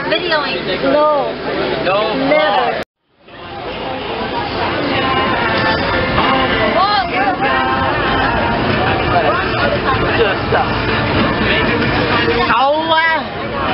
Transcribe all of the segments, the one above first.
videoing. No. No. Never. Just stop. Xấu quá.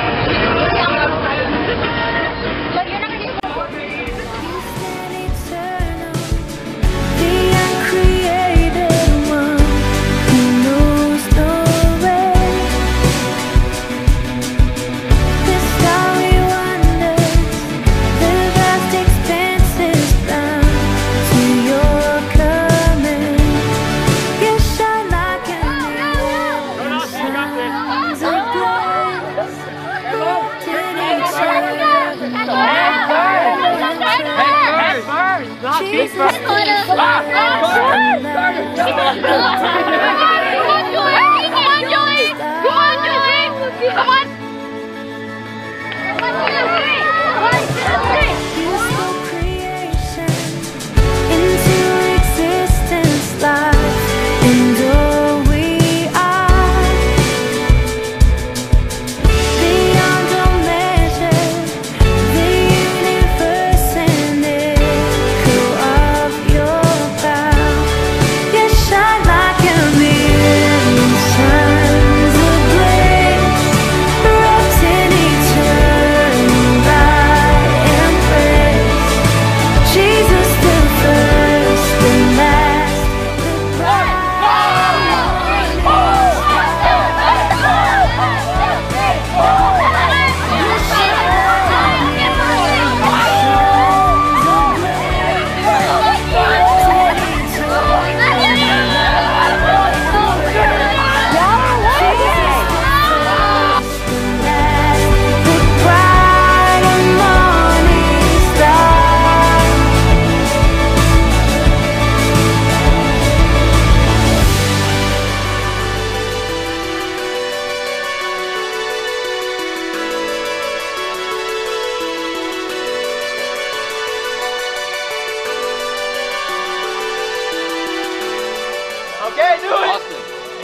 Okay, do it! Awesome.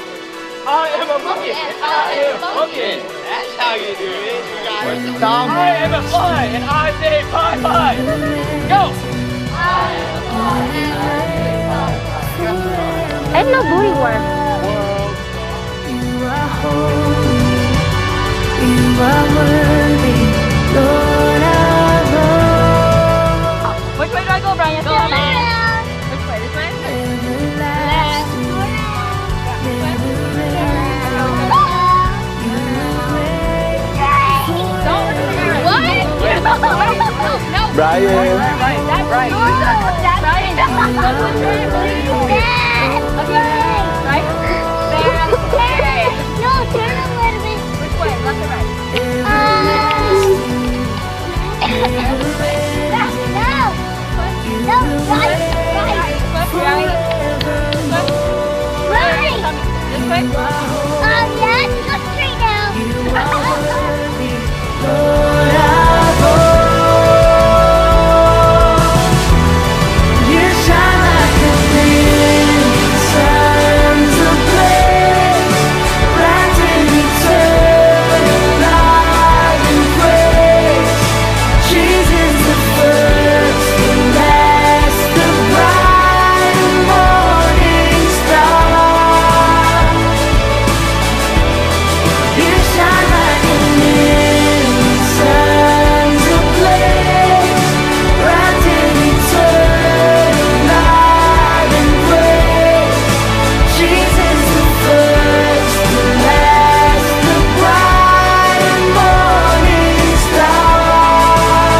I am a monkey. I am a monkey. That's how you do it. You got it. I am a fly, and I say bye bye. Go! Ain't no booty worm. You are holy. You are worthy, Lord of all. Which way do I go, Brian? Go left. Which way? This way? Everlasting. No. Brian. That's Brian. That's Brian. Right? No, turn a little bit. Which way? Left or right? No, right. This way? Yeah, go straight down. Lord of all. You shine like a brilliant sun's ablaze, wrapped in eternal light and praise. Jesus the first, the last, the bright and morning star. You shine like a million suns ablaze, wrapped in eternal light and praise. Jesus the first, the last, the bright and morning star.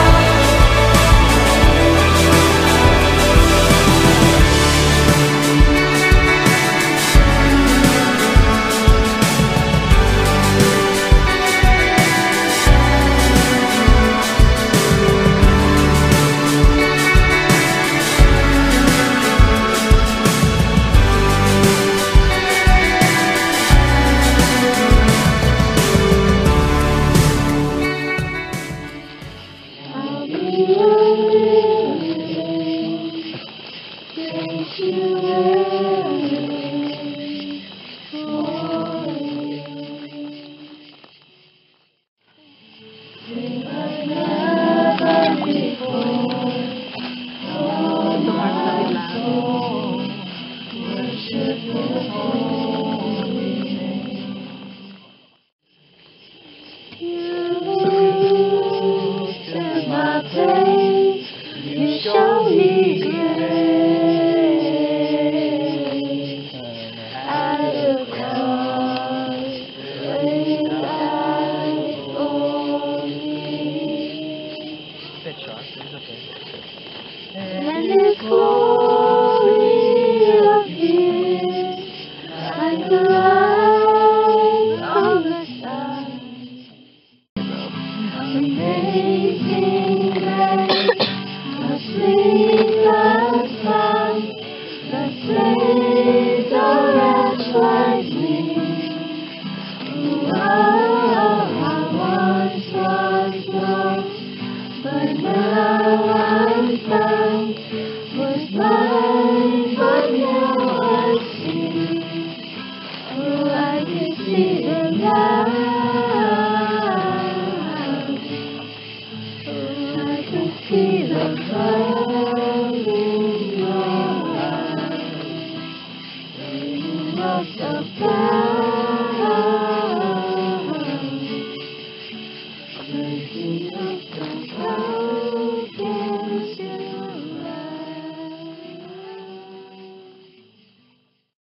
And His glory appears like the light on the sun. Amazing grace, the sleepless song that saves a wretch like me. Oh, I once was lost, but now I'm found. Was my